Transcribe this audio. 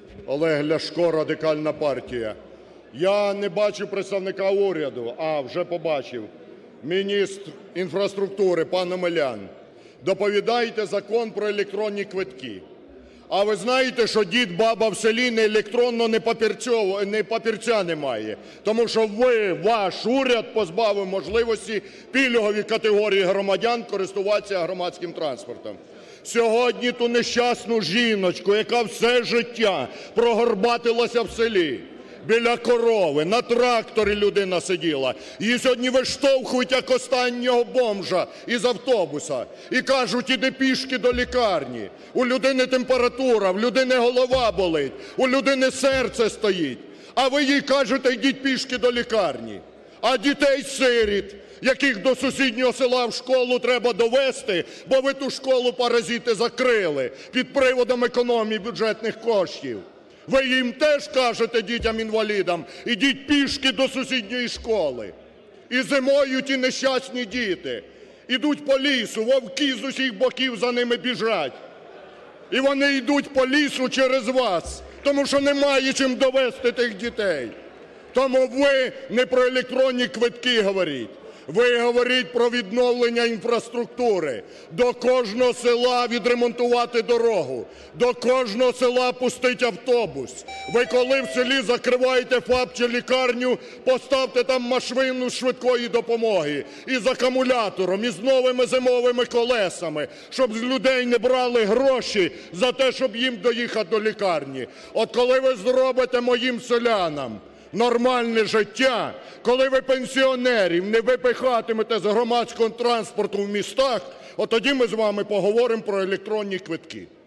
Олег Ляшко, Радикальна партія. Я не бачу представника уряду, вже побачив. Міністр інфраструктури пан Омелян. Доповідаєте Закон про електронні квитки. А ви знаєте, що дід, баба в селі ні електронного, ні папірця не має? Тому що ваш уряд позбавив можливості пільгові категорії громадян користуватися громадським транспортом. Сьогодні ту нещасну жіночку, яка все життя прогорбатилася в селі, біля корови, на тракторі людина сиділа. Її сьогодні виштовхують, як останнього бомжа із автобуса. І кажуть, іди пішки до лікарні. У людини температура, в людини голова болить, у людини серце стоїть. А ви їй кажете, йдіть пішки до лікарні. А дітей-сиріт, яких до сусіднього села в школу треба довести, бо ви ту школу, паразити, закрили під приводом економії бюджетних коштів. Ви їм теж кажете, дітям-інвалідам, ідіть пішки до сусідньої школи. І зимою ті нещасні діти ідуть по лісу, вовки з усіх боків за ними біжать. І вони йдуть по лісу через вас, тому що немає чим довести тих дітей. Тому ви не про електронні квитки говоріть. Ви говоріть про відновлення інфраструктури. До кожного села відремонтувати дорогу. До кожного села пустити автобус. Ви коли в селі закриваєте ФАП чи лікарню, поставте там машину швидкої допомоги. Із акумулятором, із новими зимовими колесами. Щоб з людей не брали гроші за те, щоб їм доїхати до лікарні. От коли ви зробите моїм селянам нормальне життя, коли ви пенсіонерів не випихатимете з громадського транспорту в містах, от тоді ми з вами поговоримо про електронні квитки.